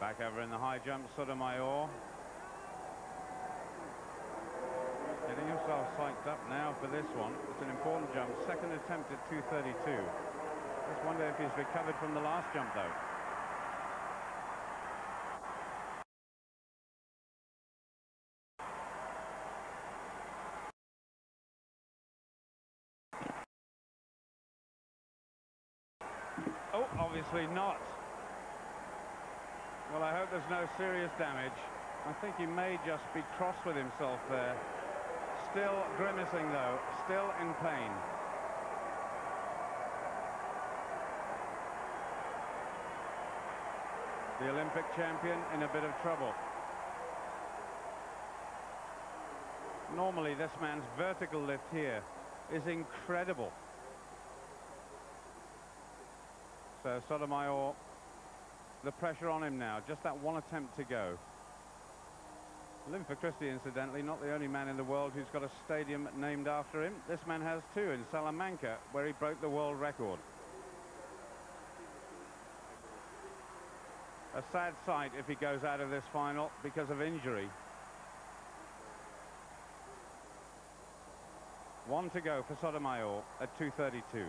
Back over in the high jump, Sotomayor. Getting himself psyched up now for this one. It's an important jump. Second attempt at 232. Just wonder if he's recovered from the last jump, though. Oh, obviously not. Well, I hope there's no serious damage. I think he may just be cross with himself there. Still grimacing, though. Still in pain. The Olympic champion in a bit of trouble. Normally, this man's vertical lift here is incredible. So Sotomayor, the pressure on him now. Just that one attempt to go. Linford Christie, incidentally, not the only man in the world who's got a stadium named after him. This man has too, in Salamanca, where he broke the world record. A sad sight if he goes out of this final because of injury. One to go for Sotomayor at 232.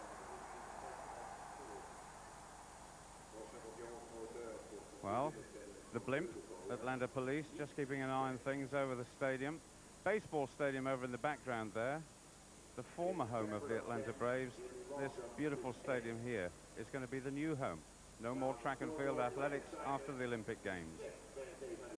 Well, the blimp, Atlanta Police, just keeping an eye on things over the stadium. Baseball stadium over in the background there. The former home of the Atlanta Braves. This beautiful stadium here is going to be the new home. No more track and field athletics after the Olympic Games.